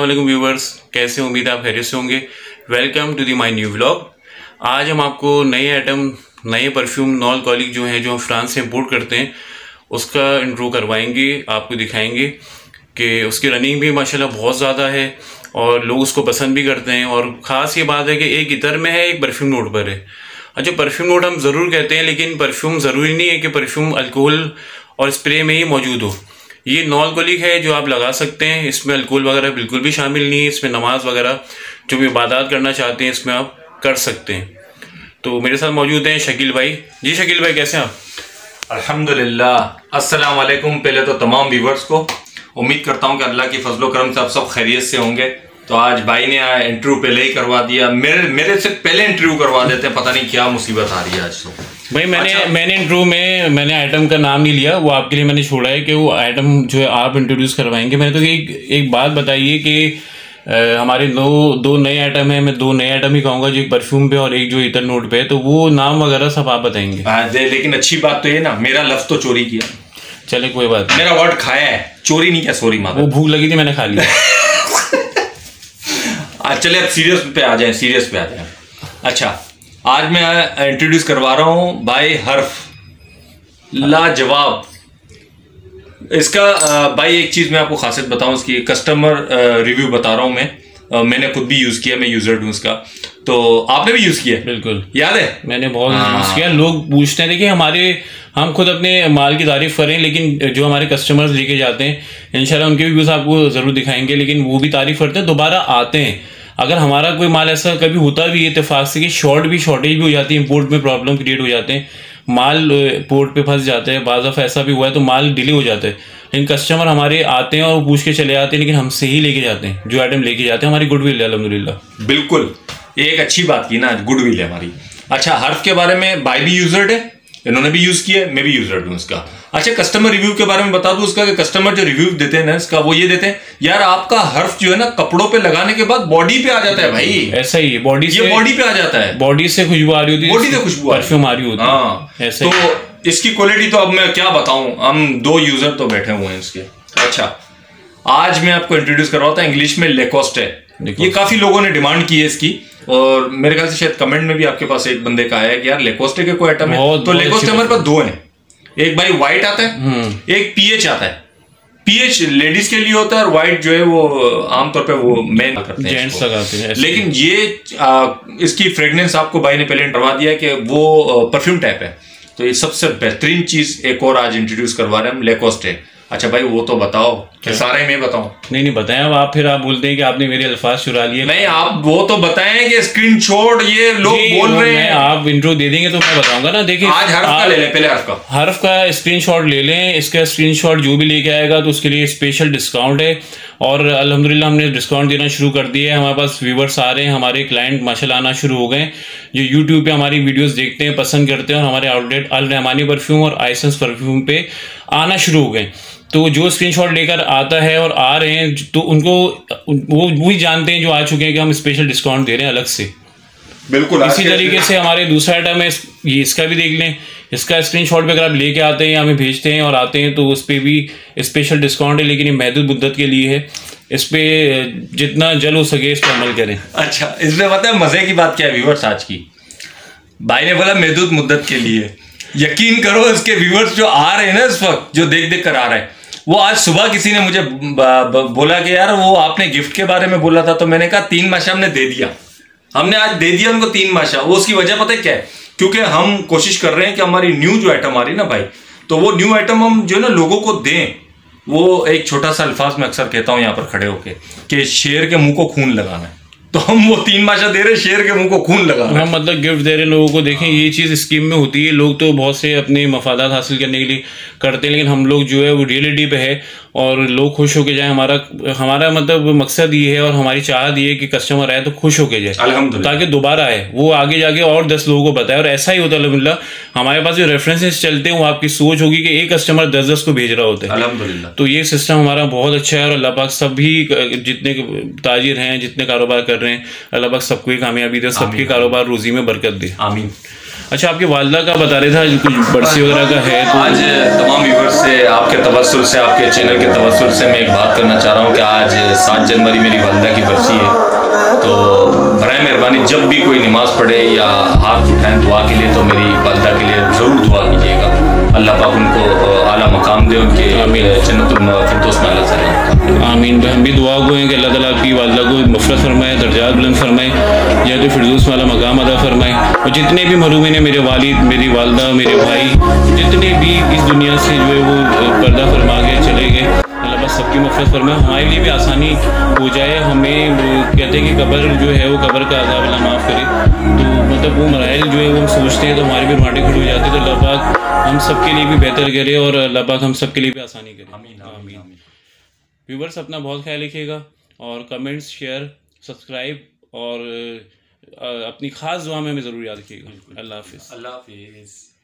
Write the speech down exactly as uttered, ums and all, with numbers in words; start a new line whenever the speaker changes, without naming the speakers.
वालेकुम व्यूवर्स, कैसे उम्मीद आप खैरियत से होंगे। Welcome to the my new vlog. आज हम आपको नए आइटम, नए परफ्यूम नॉल कॉलिक जो हैं, जो हम फ्रांस से इंपोर्ट करते हैं, उसका इंट्रो करवाएंगे, आपको दिखाएंगे कि उसकी रनिंग भी माशाल्लाह बहुत ज़्यादा है और लोग उसको पसंद भी करते हैं। और ख़ास ये बात है कि एक इतर में है, एक परफ्यूम नोट पर है। अच्छा, परफ्यूम नोट हम ज़रूर कहते हैं, लेकिन परफ्यूम ज़रूरी नहीं है कि परफ्यूम अल्कोहल और स्प्रे में ही मौजूद हो। ये नॉल कॉलिक है जो आप लगा सकते हैं, इसमें अल्कोहल वगैरह बिल्कुल भी शामिल नहीं है। इसमें नमाज वगैरह जो भी इबादत करना चाहते हैं इसमें आप कर सकते हैं। तो मेरे साथ मौजूद हैं शकील भाई। जी शकील भाई, कैसे हैं आप?
अल्हम्दुलिल्लाह, अस्सलाम वालेकुम। पहले तो तमाम व्यूवर्स को उम्मीद करता हूँ कि अल्लाह की फजलो करम से आप सब खैरियत से होंगे। तो आज भाई ने इंटरव्यू पहले ही करवा दिया, मेरे मेरे से पहले इंटरव्यू करवा देते हैं। पता नहीं क्या मुसीबत आ रही है आज तो
भाई। मैंने अच्छा। मैंने इंटरव्यू में मैंने आइटम का नाम नहीं लिया, वो आपके लिए मैंने छोड़ा है कि वो आइटम जो है आप इंट्रोड्यूस करवाएंगे। मैंने तो एक एक बात बताइए कि हमारे दो दो नए आइटम है। मैं दो नए आइटम ही कहूँगा, जो एक परफ्यूम पे और एक जो इतर नोट पे है, तो वो नाम वगैरह सब आप बताएंगे।
हाँ, लेकिन अच्छी बात तो ये ना, मेरा लफ्ज तो चोरी किया।
चले कोई बात,
मेरा वर्ड खाया है, चोरी नहीं किया। सॉरी माता,
वो भूख लगी थी, मैंने खा लिया।
चले अब सीरियस पे आ जाए, सीरियस पे आ जाए। अच्छा, आज मैं इंट्रोड्यूस करवा रहा हूँ भाई हर्फ, लाजवाब। इसका भाई एक चीज मैं आपको खासियत बताऊं, इसकी कस्टमर रिव्यू बता रहा हूं मैं। मैंने खुद भी यूज किया, मैं यूजर हूं इसका। तो आपने भी यूज किया?
बिल्कुल,
याद है,
मैंने बहुत यूज किया। लोग पूछते हैं, देखिए हमारे हम खुद अपने माल की तारीफ करें, लेकिन जो हमारे कस्टमर्स लेके जाते हैं इंशाल्लाह उनके व्यूज आपको जरूर दिखाएंगे, लेकिन वो भी तारीफ करते हैं, दोबारा आते हैं। अगर हमारा कोई माल ऐसा कभी होता भी है इत्तेफाक से कि शॉर्ट भी शॉर्टेज भी हो जाती है, इंपोर्ट में प्रॉब्लम क्रिएट हो जाते हैं, माल पोर्ट पे फंस जाते हैं, बाज़ दफ़ा ऐसा भी हुआ है तो माल डिले हो जाता है, लेकिन कस्टमर हमारे आते हैं और वो पूछ के चले जाते हैं, लेकिन हमसे ही लेके जाते हैं। जो आइटम लेके जाते हैं हमारी गुडविल है अल्हम्दुलिल्लाह।
बिल्कुल, एक अच्छी बात की ना, गुडविल है हमारी। अच्छा, हर्फ के बारे में भाई भी यूजर्ड है, इन्होंने भी यूज किया है, मैं भी यूजर्ड हूँ इसका। अच्छा, कस्टमर रिव्यू के बारे में बता दूं उसका, कि कस्टमर जो रिव्यू देते हैं ना इसका, वो ये देते हैं, यार आपका हर्फ जो है ना कपड़ों पे लगाने के बाद बॉडी पे आ जाता है भाई।
ऐसा ही है, बॉडी से
बॉडी पे आ जाता है,
बॉडी से खुशबू आ रही होती है,
बॉडी से खुशबू
परफ्यूम आ रही होती है।
हाँ,
ऐसे
तो इसकी क्वालिटी तो अब मैं क्या बताऊं, हम दो यूजर तो बैठे हुए हैं इसके। अच्छा, आज मैं आपको इंट्रोड्यूस करवाता हूं, इंग्लिश में लेकोस्ट है। ये काफी लोगों ने डिमांड की है इसकी, और मेरे ख्याल से शायद कमेंट में भी आपके पास एक बंदे का आया कि यार लेकोस्टे के कोई आइटम है। तो लेकोस्टे हमारे पास दो हैं, एक भाई व्हाइट आता है, एक पीएच आता है। पीएच लेडीज के लिए होता है और व्हाइट जो है वो आमतौर पे वो मेन करते हैं,
जेंट्स लगाते हैं।
लेकिन ये आ, इसकी फ्रेग्रेंस आपको भाई ने पहले करवा दिया कि वो परफ्यूम टाइप है। तो ये सबसे बेहतरीन चीज एक और आज इंट्रोड्यूस करवा रहे हैं हम, लेकोस्टे। अच्छा भाई, वो तो बताओ कि सारा ही मैं बताऊं?
नहीं नहीं बताएं, अब आप फिर आप बोलते हैं कि आपने मेरे अल्फाज चुरा लिए।
नहीं, आप वो तो बताएं कि स्क्रीनशॉट ये लोग बोल रहे हैं।
आप इंट्रो दे देंगे तो मैं बताऊंगा ना। देखिए,
आज हर्फ का ले लें, पहले हर्फ का
हर्फ का स्क्रीनशॉट ले लें। इसका स्क्रीनशॉट जो भी लेके आएगा तो उसके लिए स्पेशल डिस्काउंट है, और अल्हम्दुलिल्लाह हमने डिस्काउंट देना शुरू कर दिया है। हमारे पास व्यूवर्स आ रहे हैं, हमारे क्लाइंट माशाल्लाह आना शुरू हो गए, जो यूट्यूब पे हमारी वीडियोस देखते हैं, पसंद करते हैं, और हमारे आउटलेट अल रहमानी परफ्यूम और आइसेंस परफ्यूम पे आना शुरू हो गए। तो जो स्क्रीनशॉट लेकर आता है और आ रहे हैं, तो उनको वो वही जानते हैं जो आ चुके हैं कि हम स्पेशल डिस्काउंट दे रहे हैं अलग से।
बिल्कुल,
इसी तरीके से हमारे दूसरा आइटम है, ये इसका भी देख लें। इसका स्क्रीनशॉट भी अगर आप लेके आते हैं या हमें भेजते हैं और आते हैं तो उस पर भी स्पेशल डिस्काउंट है, लेकिन ये महदूद मुद्दत के लिए है। इस पे जितना जल हो सके इस पर अमल करें।
अच्छा, इसमें पता है मजे की बात क्या है व्यूवर्स? आज की भाई ने बोला महदूद मुद्दत के लिए, यकीन करो इसके व्यूवर्स जो आ रहे हैं ना इस वक्त, जो देख देख कर आ रहे हैं, वो आज सुबह किसी ने मुझे बोला कि यार वो आपने गिफ्ट के बारे में बोला था, तो मैंने कहा तीन माशा हमने दे दिया, हमने आज दे दिया उनको तीन माशा। वो उसकी वजह पता है क्या है? क्योंकि हम कोशिश कर रहे हैं कि हमारी न्यू जो आइटम आ रही है ना भाई, तो वो न्यू आइटम हम जो है ना लोगों को दें। वो एक छोटा सा अल्फाज में अक्सर कहता हूँ यहाँ पर खड़े होके कि शेर के मुंह को खून लगाना है, तो हम वो तीन माशा दे रहे, शेर के मुंह को खून लगा रहे हैं।
हम मतलब गिफ्ट दे रहे लोगों को। देखें, ये चीज़ स्कीम में होती है, लोग तो बहुत से अपने मफादात हासिल करने के लिए करते हैं, लेकिन हम लोग जो है वो रियलिटी पे है और लोग खुश होके जाए। हमारा हमारा मतलब मकसद ये है और हमारी चाहत ये है कि कस्टमर आए तो खुश होके जाए,
अल्हम्दुलिल्लाह,
ताकि दोबारा आए, वो आगे जाके और दस लोगों को बताए। और ऐसा ही होता है अल्हम्दुलिल्लाह। हमारे पास जो रेफरेंसेस चलते हैं वो आपकी सोच होगी कि एक कस्टमर दस दस को भेज रहा होता है,
अल्हम्दुलिल्लाह।
तो ये सिस्टम हमारा बहुत अच्छा है और अल्लाह पाक सभी जितने ताजिर हैं, जितने कारोबार कर रहे हैं, अल्लाह पाक सबको ही कामयाबी दे, सबके कारोबार रोजी में बरकत दे,
आमीन।
अच्छा, आपकी वालदा का बता रहे थे कुछ बरसी वगैरह का है तो
आज तमाम व्यूअर्स से आपके तवस्सुल से आपके चैनल के तवस्सुल से मैं एक बात करना चाह रहा हूँ कि आज सात जनवरी मेरी वालदा की बरसी है। तो बराए मेहरबानी जब भी कोई नमाज़ पढ़े या हाथ उठाएं दुआ के लिए तो मेरी वालदा के लिए ज़रूर दुआ कीजिएगा। अल्लाह पाक उनको आला मकाम दे, उनके जन्नतुल फिरदौस में अल्लाह से
आमीन। हम भी दुआ गो हैं कि अल्लाह ताला आपकी वालदा को मफ़रत फरमाए, दर्जात बुलंद फरमाए, या तो फिरदौस वाला मकाम अदा फरमाए। और जितने भी महरूमीन हैं, मेरे वालिद, मेरी वालदा, मेरे भाई, जितने भी इस दुनिया से जो है वो पर्दा फरमा के चले गए, अल्लाह बस सबकी मफ़रत फरमाए, हमारे लिए भी आसानी हो जाए। हमें कहते हैं कि कब्र जो है वो कब्र का अज़ाब अल्लाह माफ़ करे, तो मतलब वो मराइल जो है वो हम सोचते हैं तो हमारे भी रोंगटे खड़े हो जाते हैं। तो अल्लाह पाक हम सब के लिए भी बेहतर करे और अल्लाह पाक हम सब के लिए भी आसानी करे।
आमीन आमीन।
व्यूवर्स, अपना बहुत ख्याल रखिएगा और कमेंट्स, शेयर, सब्सक्राइब और अपनी ख़ास दुआ में हमें ज़रूर याद रखिएगा। अल्लाह हाफिज़।
अल्लाह हाफिज़।